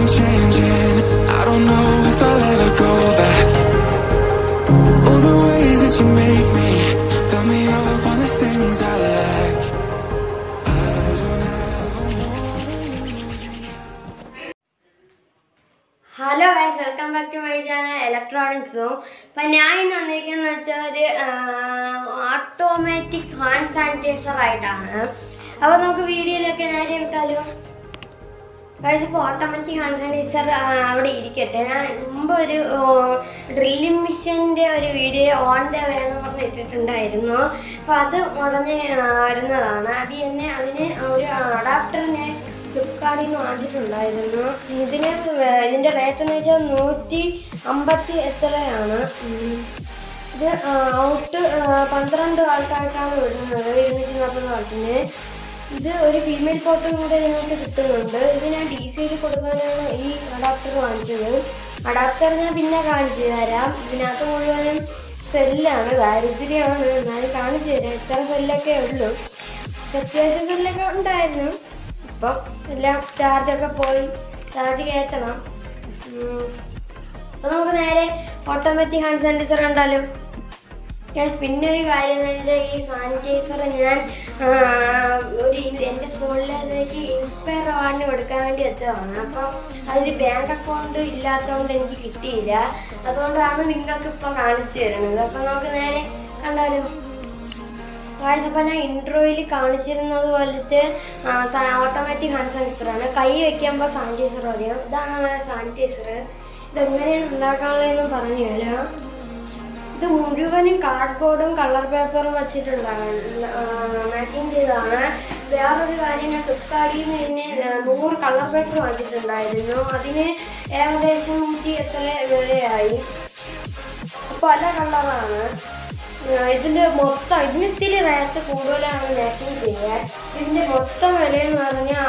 changing. I don't know if I'll ever go back. All the ways that you make me, fill me up on the things I lack. I don't ever want you now. Hello guys, welcome back to my channel Electronics Zoom. അപ്പോൾ ഞാൻ ഇന്ന് വന്നിരിക്കുന്നത് വെച്ചാൽ ഒരു automatic hand sanitiser ആയിട്ടാണ്. അപ്പോൾ നമുക്ക് വീഡിയോയിലൊക്കെ നേരെ വിട്ടാലോ. ഗൈസ്, ഇപ്പോൾ ഓട്ടോമാറ്റിക് ഹാൻഡ് സാനിറ്റൈസർ അവിടെ ഇരിക്കട്ടെ. ഞാൻ മുമ്പ് ഒരു ഡ്രില്ലിംഗ് മെഷീൻ്റെ ഒരു വീഡിയോ ഓൺ ദ വേ എന്ന് പറഞ്ഞ് ഇട്ടിട്ടുണ്ടായിരുന്നു. അപ്പോൾ അത് ഉടനെ വരുന്നതാണ്. അത് തന്നെ അതിന് ഒരു അഡാപ്റ്റർ ഞാൻ ഫ്ലിപ്കാർട്ടിൽ നിന്ന് വാങ്ങിച്ചിട്ടുണ്ടായിരുന്നു. ഇതിൻ്റെ റേറ്റ് എന്ന് വെച്ചാൽ 150 എത്രയാണ്. ഇത് ഔട്ട് 12 ആൾക്കാർക്കാണ് വിടുന്നത്, 240 വാട്ടിന്. ഇത് ഒരു ഫീമെയിൽ പോർട്ടും കൂടെ നിങ്ങൾക്ക് കിട്ടുന്നുണ്ട്. ഇത് ഞാൻ DC-യിൽ കൊടുക്കാനാണ് ഈ അഡാപ്റ്റർ വാങ്ങിച്ചത്. അഡാപ്റ്റർ ഞാൻ പിന്നെ കാണിച്ചു തരാം. ഇതിനകത്ത് മുഴുവനും സെല്ലാണ്, ദാരിദ്ര്യമാണ്. എന്നാലും കാണിച്ചു തരാം. എത്ര സെല്ലൊക്കെ ഉള്ളൂ. അത്യാവശ്യം സെല്ലൊക്കെ ഉണ്ടായിരുന്നു. ഇപ്പം എല്ലാം ചാർജൊക്കെ പോയി, ചാർജ് കയറ്റണം. അപ്പം നമുക്ക് നേരെ ഓട്ടോമാറ്റിക് ഹാൻഡ് സാനിറ്റൈസർ കണ്ടാലോ. പിന്നെ ഒരു കാര്യം എന്ന് വെച്ചാൽ ഈ സാനിറ്റൈസർ ഞാൻ എൻ്റെ സ്കൂളിലേക്ക് ഇൻസ്പയർ അവാർഡിന് കൊടുക്കാൻ വേണ്ടി വെച്ചതാണ്. അപ്പം അതിൽ ബാങ്ക് അക്കൗണ്ട് ഇല്ലാത്തതുകൊണ്ട് എനിക്ക് കിട്ടിയില്ല. അതുകൊണ്ടാണ് നിങ്ങൾക്ക് ഇപ്പോൾ കാണിച്ചു തരുന്നത്. അപ്പം നമുക്ക് നേരെ കണ്ടാലോ. അപ്പോൾ ഞാൻ ഇൻട്രോയിൽ കാണിച്ചിരുന്നത് പോലത്തെ ഓട്ടോമാറ്റിക് ഹാൻഡ് സാനിറ്റൈസറാണ്. കൈ വയ്ക്കുമ്പോൾ സാനിറ്റൈസർ അറിയാം. ഇതാണ് സാനിറ്റൈസർ. ഇതെങ്ങനെയാണ് ഉണ്ടാക്കാനുള്ളതെന്ന് പറഞ്ഞു തരാം. ഇത് മുഴുവനും കാർഡ്ബോർഡും കളർ പേപ്പറും വെച്ചിട്ടുണ്ടാണ് മാച്ചിങ് ചെയ്തതാണ്. വേറൊരു കാര്യം, ഞാൻ ഫ്ലിപ്കാർട്ടിൽ നിന്ന് 100 കളർ പേപ്പർ വാങ്ങിച്ചിട്ടുണ്ടായിരുന്നു. അതിന് ഏകദേശം 100 എത്ര വിലയായി. പല കളറാണ്. ഇതിൻ്റെ മൊത്തം ഇതിനിത്തിരി റേറ്റ് കൂടുതലാണ് മാച്ചിങ് ചെയ്യാൻ. ഇതിൻ്റെ മൊത്തം വിലയെന്ന് പറഞ്ഞാൽ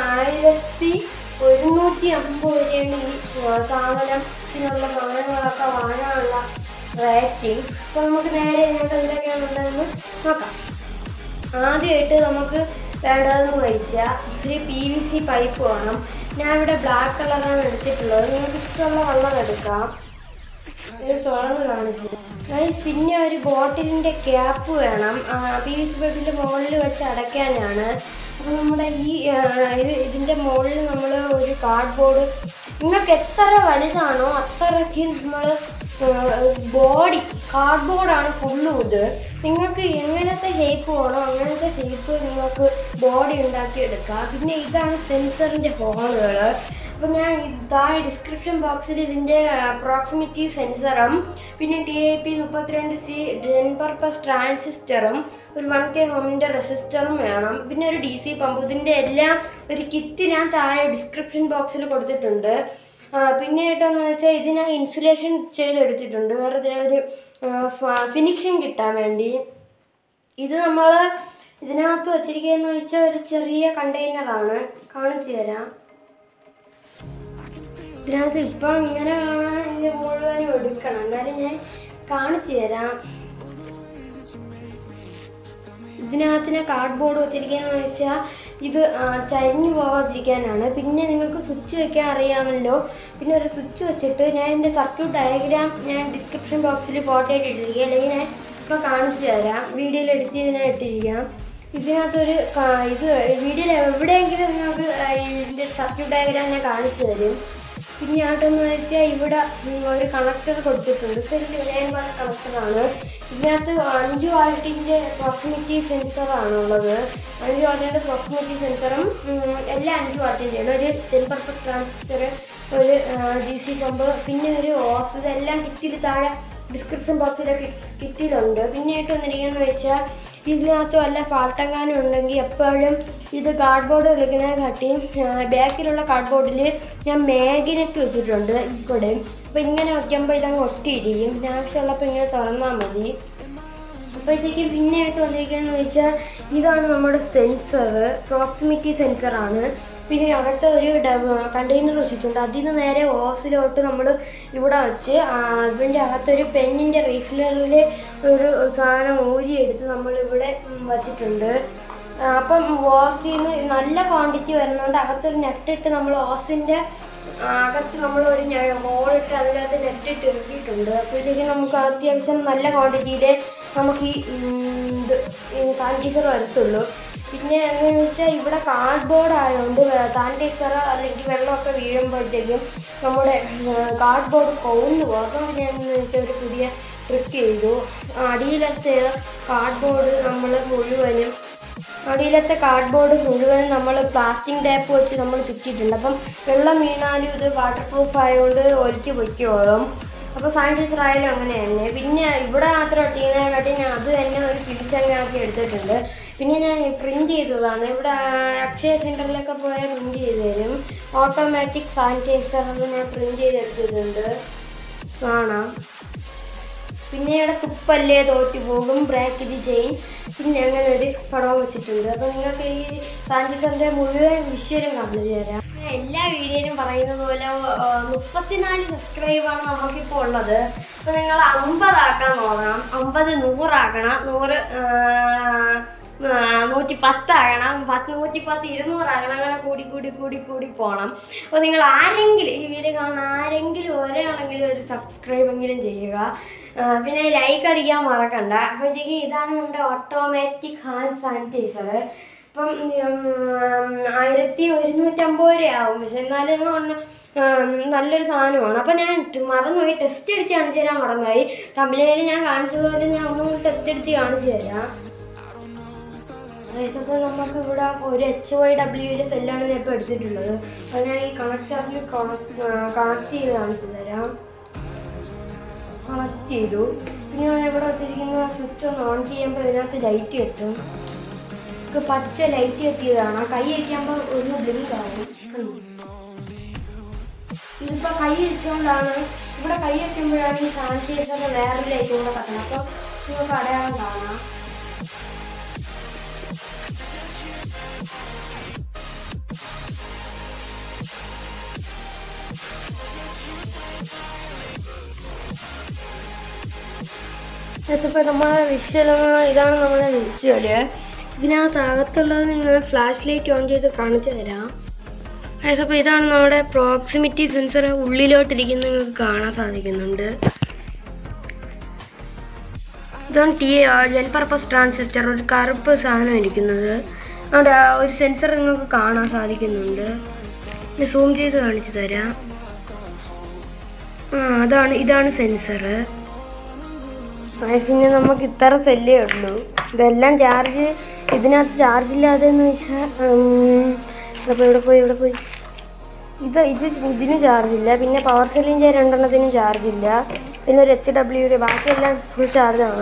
1150 രൂപയാണ് ഈ സാധനത്തിനുള്ള സാധനങ്ങളൊക്കെ വാങ്ങാനുള്ള റേറ്റിംഗ്. അപ്പോൾ നമുക്ക് നേരെ ഇങ്ങോട്ട് എന്തൊക്കെയാണുള്ളതെന്ന് നോക്കാം. ആദ്യമായിട്ട് നമുക്ക് വേണ്ടതെന്ന് വെച്ചാൽ ഒരു PVC പൈപ്പ് വേണം. ഞാൻ ഇവിടെ ബ്ലാക്ക് കളറാണ് എടുത്തിട്ടുള്ളത്. നിങ്ങൾക്ക് ഇഷ്ടമുള്ള കളർ എടുക്കാം. ഇത് തുറന്ന് കാണിച്ചു. പിന്നെ ഒരു ബോട്ടിലിൻ്റെ ക്യാപ്പ് വേണം. PVC പൈപ്പിൻ്റെ മുകളിൽ വെച്ച് അടയ്ക്കാനാണ്. അപ്പോൾ നമ്മുടെ ഇതിൻ്റെ മുകളിൽ നമ്മൾ ഒരു കാർഡ്ബോർഡ്, നിങ്ങൾക്ക് എത്ര വലുതാണോ അത്രയ്ക്ക് നമ്മൾ ബോഡി കാർഡ്ബോർഡാണ് ഫുള്ളും. ഇത് നിങ്ങൾക്ക് എങ്ങനത്തെ ഷേപ്പ് വേണോ അങ്ങനത്തെ ഷേപ്പ് നിങ്ങൾക്ക് ബോഡി ഉണ്ടാക്കിയെടുക്കാം. പിന്നെ ഇതാണ് സെൻസറിൻ്റെ ഹോളുകൾ. അപ്പോൾ ഞാൻ താഴെ ഡിസ്ക്രിപ്ഷൻ ബോക്സിൽ ഇതിൻ്റെ പ്രോക്സിമിറ്റി സെൻസറും പിന്നെ TIP 32C ജെൻ പർപ്പസ് ട്രാൻസിസ്റ്ററും ഒരു 1K ഓമിൻ്റെ റെസിസ്റ്ററും വേണം. പിന്നെ ഒരു DC പമ്പ്. ഇതിൻ്റെ എല്ലാം ഒരു കിറ്റ് ഞാൻ താഴെ ഡിസ്ക്രിപ്ഷൻ ബോക്സിൽ കൊടുത്തിട്ടുണ്ട്. പിന്നെ ഏട്ടാന്ന് വെച്ചാൽ ഇതിനെ ഇൻസുലേഷൻ ചെയ്തെടുത്തിട്ടുണ്ട്, വെറുതെ ഒരു ഫിനിഷിങ് കിട്ടാൻ വേണ്ടി. ഇത് നമ്മൾ ഇതിനകത്ത് വച്ചിരിക്കുകയെന്ന് വെച്ചാൽ ഒരു ചെറിയ കണ്ടെയ്നറാണ്. കാണിച്ചു തരാം. ഇതിനകത്ത് ഇപ്പം ഇങ്ങനെ കാണാൻ ഇത് മുഴുവനും എടുക്കണം. എന്നാലും ഞാൻ കാണിച്ചു തരാം. ഇതിനകത്തിന് കാർഡ്ബോർഡ് വെച്ചിരിക്കുകയെന്ന് വെച്ചാൽ ഇത് ചരിഞ്ഞു പോകാതിരിക്കാനാണ്. പിന്നെ നിങ്ങൾക്ക് സ്വിച്ച് വയ്ക്കാൻ അറിയാമല്ലോ. പിന്നെ ഒരു സ്വിച്ച് വെച്ചിട്ട് ഞാൻ ഇതിൻ്റെ സർക്യൂട്ട് ഡയഗ്രാം ഞാൻ ഡിസ്ക്രിപ്ഷൻ ബോക്സിൽ ഫോട്ടോ ആയിട്ട് ഇട്ടിരിക്കുക, അല്ലെങ്കിൽ ഞാൻ ഇപ്പോൾ കാണിച്ചു തരാം. വീഡിയോയിൽ ഇട്ടിരിക്കാം. ഇതിനകത്തൊരു ഇത് വീഡിയോയിൽ എവിടെയെങ്കിലും നിങ്ങൾക്ക് ഇതിൻ്റെ സർക്യൂട്ട് ഡയഗ്രാം ഞാൻ കാണിച്ചു തരും. പിന്നെ ആയിട്ടെന്ന് വെച്ചാൽ ഇവിടെ ഒരു കണക്ടർ കൊടുത്തിട്ടുണ്ട്. ഇതൊരു ലൈൻ പറഞ്ഞ കണക്ടറാണ്. ഇതിനകത്ത് 5 വാട്ടിൻ്റെ പ്രോക്സിമിറ്റി സെൻസറാണുള്ളത്. 5 വാട്ടിൻ്റെ പ്രോക്സിമിറ്റി സെൻസറും എല്ലാം 5 വാട്ടിൻ്റെയാണ്. ഒരു ജെൻ പർപ്പസ് ട്രാൻസിസ്റ്റർ, ഒരു DC പമ്പ്, പിന്നെ ഒരു ഓസ്. ഇതെല്ലാം കിറ്റിൽ താഴെ ഡിസ്ക്രിപ്ഷൻ ബോക്സിലൊക്കെ കിറ്റിലുണ്ട്. പിന്നെ ആയിട്ട് വന്നിരിക്കുകയെന്ന് വെച്ചാൽ ഇതിനകത്ത് വല്ല ഫാൾട്ടെങ്ങാനും ഉണ്ടെങ്കിൽ എപ്പോഴും ഇത് കാർഡ്ബോർഡ് വെക്കുന്നതിനെക്കാട്ടി ബാക്കിലുള്ള കാർഡ്ബോർഡിൽ ഞാൻ മാഗ്നറ്റ് വെച്ചിട്ടുണ്ട് ഇവിടെ. അപ്പോൾ ഇങ്ങനെ വയ്ക്കുമ്പോൾ ഇതങ്ങ് ഒട്ടിയിരിക്കും. ആവശ്യമുള്ളപ്പോൾ ഇങ്ങനെ തുറന്നാൽ മതി. അപ്പോഴത്തേക്ക് പിന്നെ ആയിട്ട് വന്നിരിക്കുകയെന്ന് വെച്ചാൽ ഇതാണ് നമ്മുടെ സെൻസർ, പ്രോക്സിമിറ്റി സെൻസറാണ്. പിന്നെ അവിടുത്തെ ഒരു കണ്ടെയ്നർ വെച്ചിട്ടുണ്ട്. അതിൽ നിന്ന് നേരെ ഓസിലോട്ട് നമ്മൾ ഇവിടെ വെച്ച് അതിൻ്റെ അകത്തൊരു പെന്നിൻ്റെ റീഫില്ലറിൽ ഒരു സാധനം ഊരിയെടുത്ത് നമ്മളിവിടെ വച്ചിട്ടുണ്ട്. അപ്പം ഓസിൽ നിന്ന് നല്ല ക്വാണ്ടിറ്റി വരുന്നതുകൊണ്ട് അകത്തൊരു നെട്ടിട്ട് നമ്മൾ ഓസിൻ്റെ അകത്ത് നമ്മളൊരു ഹോളിട്ട് അതിനകത്ത് നെറ്റിട്ട് ഇറക്കിയിട്ടുണ്ട്. അപ്പോഴത്തേക്കും നമുക്ക് അത്യാവശ്യം നല്ല ക്വാണ്ടിറ്റിയിൽ നമുക്ക് ഈ സാനിറ്റൈസർ വരത്തുള്ളൂ. പിന്നെ എന്താണെന്ന് വെച്ചാൽ ഇവിടെ കാർഡ്ബോർഡ് ആയതുകൊണ്ട് സാനിറ്റൈസർ അല്ലെങ്കിൽ വെള്ളമൊക്കെ വീഴുമ്പോഴത്തേക്കും നമ്മുടെ കാർഡ്ബോർഡ് കൊന്നു പോകും. അപ്പം ഞാൻ വെച്ചാൽ ഒരു പുതിയ ട്രിക്ക് ചെയ്തു. അടിയിലത്തെ കാർഡ്ബോർഡ് മുഴുവനും നമ്മൾ പ്ലാസ്റ്റിക് ടാപ്പ് വെച്ച് നമ്മൾ ചുറ്റിയിട്ടുണ്ട്. അപ്പം വെള്ളം വീണാലും ഇത് വാട്ടർ പ്രൂഫ് ആയതുകൊണ്ട് ഒലിച്ച് പൊയ്ക്കോളും. അപ്പോൾ സാനിറ്റൈസർ ആയാലും അങ്ങനെ തന്നെ. പിന്നെ ഇവിടെ മാത്രം ഒട്ടിക്കുന്നതിനെക്കാട്ടി ഞാൻ അത് തന്നെ ഒരു പിടിച്ചങ്ങാക്കി എടുത്തിട്ടുണ്ട്. പിന്നെ ഞാൻ പ്രിൻറ്റ് ചെയ്തതാണ്. ഇവിടെ അക്ഷയ സെൻറ്ററിലൊക്കെ പോയാൽ പ്രിൻറ്റ് ചെയ്ത് തരും. ഓട്ടോമാറ്റിക് സാനിറ്റൈസർ ഞാൻ പ്രിൻറ്റ് ചെയ്തെടുത്തിട്ടുണ്ട്, കാണാം. പിന്നെ ഇവിടെ തുപ്പല്ലേ തോറ്റു പോകും, ബ്രേക്ക് ഇത് ചെയ്യും. പിന്നെ അങ്ങനെ ഒരു പടവും വെച്ചിട്ടുണ്ട്. അപ്പോൾ നിങ്ങൾക്ക് ഈ സാനിറ്റൈസറിൻ്റെ മുഴുവൻ വിഷ്വലും കാണിച്ചു തരാം. എല്ലാ വീഡിയോയിലും പറയുന്നത് പോലെ 34 സബ്സ്ക്രൈബാണ് നമുക്കിപ്പോൾ ഉള്ളത്. അപ്പോൾ നിങ്ങൾ 50 ആക്കാൻ നോക്കണം. 50 100 ആക്കണം, 100 110 ആകണം, 110 200 ആകണം. അങ്ങനെ കൂടി പോകണം. അപ്പോൾ നിങ്ങൾ ആരെങ്കിലും ഈ വീഡിയോ കാണുന്ന ആരെങ്കിലും ഒരാളെങ്കിലും ഒരു സബ്സ്ക്രൈബെങ്കിലും ചെയ്യുക. പിന്നെ ലൈക്ക് അടിക്കാൻ മറക്കണ്ട. അപ്പോഴത്തേക്കും ഇതാണ് നമ്മുടെ ഓട്ടോമാറ്റിക് ഹാൻഡ് സാനിറ്റൈസർ. ഇപ്പം 1150 രൂപയാവും. പക്ഷെ എന്നാലും നല്ലൊരു സാധനമാണ്. അപ്പം ഞാൻ മറന്നുപോയി, ടെസ്റ്റ് അടിച്ച് കാണിച്ചു തരാൻ മറന്നുപോയി. തമിഴിൽ ഞാൻ കാണിച്ചതുപോലെ ഞാൻ ഒന്നും ടെസ്റ്റ് അടിച്ച് കാണിച്ചു തരാം. അപ്പോൾ നമുക്ക് ഇവിടെ ഒരു HYW സെല്ലാണ് ഞാൻ ഇപ്പോൾ എടുത്തിട്ടുള്ളത്. അത് ഞാൻ ഈ കണക്ടറിൽ കണക്ട് ചെയ്ത് കാണിച്ചു തരാം. കണക്ട് ചെയ്തു. പിന്നെ ഞാൻ ഇവിടെ വെച്ചിരിക്കുന്ന സ്വിച്ച് ഒന്ന് ഓൺ ചെയ്യുമ്പോൾ ഇതിനകത്ത് ലൈറ്റ് എത്തും. പച്ച ലൈറ്റ് എത്തിയതാണ്. കൈ വയ്ക്കുമ്പോൾ ഒന്ന് ബ്ലിങ്ക് ആവും. ഇതിപ്പോൾ കൈ വെച്ചുകൊണ്ടാണ്. ഇവിടെ കൈ വയ്ക്കുമ്പോഴാണ് ഈ സാനിറ്റൈസറിന് വേറൊരു ലൈറ്റ് കൂടെ കത്തണം. അപ്പോൾ നിങ്ങൾക്ക് അടയാളം കാണാം. ഇപ്പോൾ നമ്മളെ വിഷ്വൽ ഇതാണ് നമ്മളെ വിഷ്വല്. ഇതിനകത്തകത്തുള്ളത് നിങ്ങൾ ഫ്ലാഷ് ലൈറ്റ് ഓൺ ചെയ്ത് കാണിച്ചു തരാം. അപ്പോൾ ഇതാണ് നമ്മുടെ പ്രോക്സിമിറ്റി സെൻസർ. ഉള്ളിലോട്ടിരിക്കുന്ന നിങ്ങൾക്ക് കാണാൻ സാധിക്കുന്നുണ്ട്. ഇതാണ് ജെൽ പർപ്പസ് ട്രാൻസിസ്റ്റർ, ഒരു കറുപ്പ് സാധനം ഇരിക്കുന്നത്. അവിടെ ഒരു സെൻസർ നിങ്ങൾക്ക് കാണാൻ സാധിക്കുന്നുണ്ട്. സൂം ചെയ്ത് കാണിച്ചു തരാം. ഇതാണ് സെൻസർ. പിന്നെ നമുക്ക് ഇത്ര സെല്ലേ ഉള്ളൂ. ഇതെല്ലാം ചാർജ് ഇതിനകത്ത് ചാർജ് ഇല്ലാതെന്ന് വെച്ചാൽ ഇവിടെ പോയി ഇതിന് ചാർജില്ല. പിന്നെ പവർ സെല്ലിൻ്റെ 2 ചാർജില്ല. പിന്നെ ഒരു HW, ബാക്കിയെല്ലാം ഫുൾ ചാർജാണ്.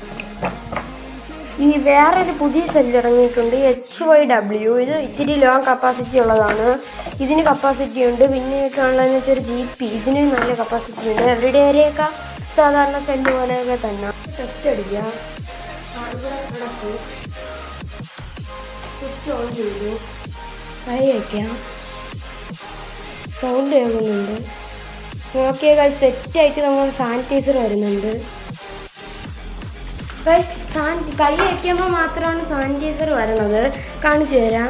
ഈ വേറൊരു പുതിയ സെല്ല് ഇറങ്ങിയിട്ടുണ്ട്, HYW. ഇത് ഇത്തിരി ലോങ് കപ്പാസിറ്റി ഉള്ളതാണ്. ഇതിന് കപ്പാസിറ്റി ഉണ്ട്. പിന്നെ കാണുന്നതെന്ന് വെച്ചാൽ ഒരു GP, ഇതിന് നല്ല കപ്പാസിറ്റി ഉണ്ട്. എവറിഡേ ഏരിയയൊക്കെ സാധാരണ സെല്ല് പോലെയൊക്കെ തന്നെ. ടെസ്റ്റ് അടിക്കാം. ഇവിടെ കിടക്കും. സ്വിച്ച് ഓൺ ചെയ്തു. കൈ വയ്ക്കാം. സൗണ്ട് കേൾക്കുന്നുണ്ട്. ഓക്കെ ഗൈസ്, സെറ്റായിട്ട് നമ്മൾ സാനിറ്റൈസർ വരുന്നുണ്ട്. കൈ വയ്ക്കുമ്പോൾ മാത്രമാണ് സാനിറ്റൈസർ വരുന്നത്. കാണിച്ചു തരാം.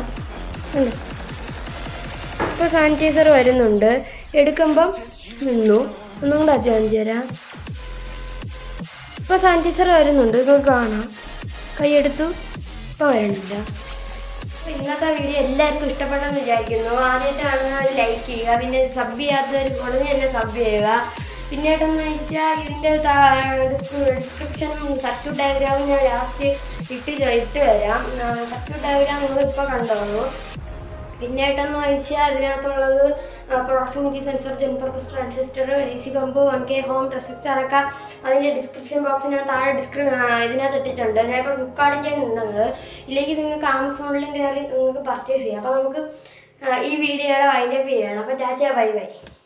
ഇപ്പോൾ സാനിറ്റൈസർ വരുന്നുണ്ട്. എടുക്കുമ്പം നിന്നു. ഒന്നും കൂടെ കാണിച്ചു തരാം. ഇപ്പോൾ സാനിറ്റൈസർ വരുന്നുണ്ട്, നിങ്ങൾക്ക് കാണാം. കൈയെടുത്തു, ഇപ്പോൾ വരുന്നില്ല. അപ്പോൾ ഇന്നത്തെ വീഡിയോ എല്ലാവർക്കും ഇഷ്ടപ്പെട്ടെന്ന് വിചാരിക്കുന്നു. ആദ്യമായിട്ടാണ് ലൈക്ക് ചെയ്യുക. പിന്നെ സബ് ചെയ്യാത്തവർ ഉടനെ തന്നെ സബ് ചെയ്യുക. പിന്നീടെന്ന് വെച്ചാൽ ഇതിൻ്റെ ഡിസ്ക്രിപ്ഷനും സർക്യൂട്ട് ഡയഗ്രാമും ഞാൻ ലാസ്റ്റ് ഇട്ട് തരാം. സർക്യൂട്ട് ഡയഗ്രാം നിങ്ങളിപ്പോൾ കണ്ടോളൂ. പിന്നീട്ടെന്ന് വെച്ചാൽ അതിനകത്തുള്ളത് proximity sensor, gen purpose transistor, DC pump, 1K ohm റെസിസ്റ്ററൊക്കെ അതിൻ്റെ ഡിസ്ക്രിപ്ഷൻ ബോക്സ് ഞാൻ താഴെ ഇതിനകത്ത് ഇട്ടിട്ടുണ്ട്. ഞാൻ ഇപ്പോൾ ഫ്ലിപ്കാർട്ടിൻ്റെ നിന്നത്. ഇല്ലെങ്കിൽ നിങ്ങൾക്ക് ആമസോണിലും കയറി നിങ്ങൾക്ക് പർച്ചേസ് ചെയ്യാം. അപ്പോൾ നമുക്ക് ഈ വീഡിയോയുടെ വൈൻഡപ്പ് ചെയ്യണം. അപ്പോൾ ടാറ്റാ, ബൈ ബൈ.